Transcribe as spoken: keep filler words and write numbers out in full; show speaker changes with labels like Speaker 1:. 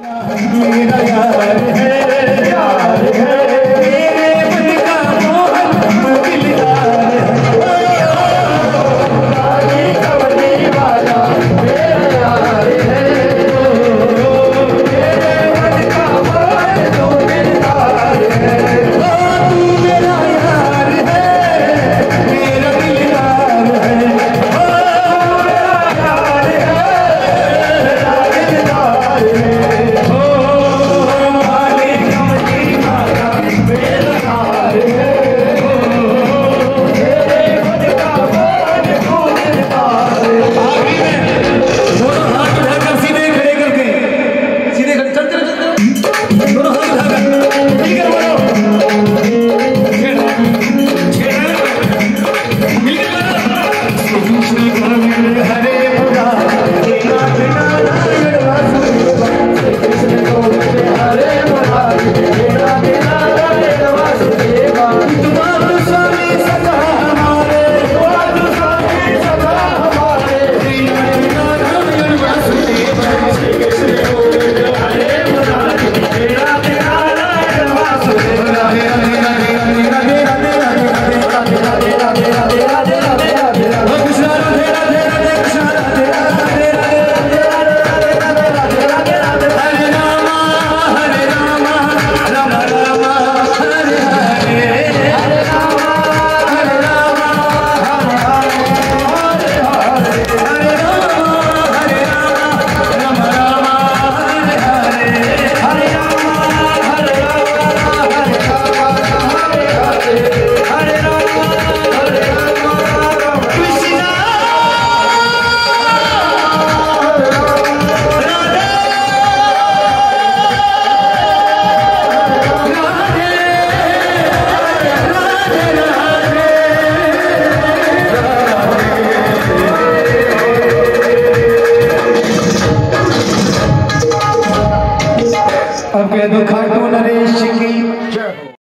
Speaker 1: मेरा यार है, यार है, मेरे मन का मोहन दिलदार है, रानी कमली वाला मेरा यार है, मेरे मन का मोहन दिलदार है, तू मेरा यार है, मेरा दिलदार है, मेरा यार है, मेरा दिलदार है। अब कह दो खाटू नरेश की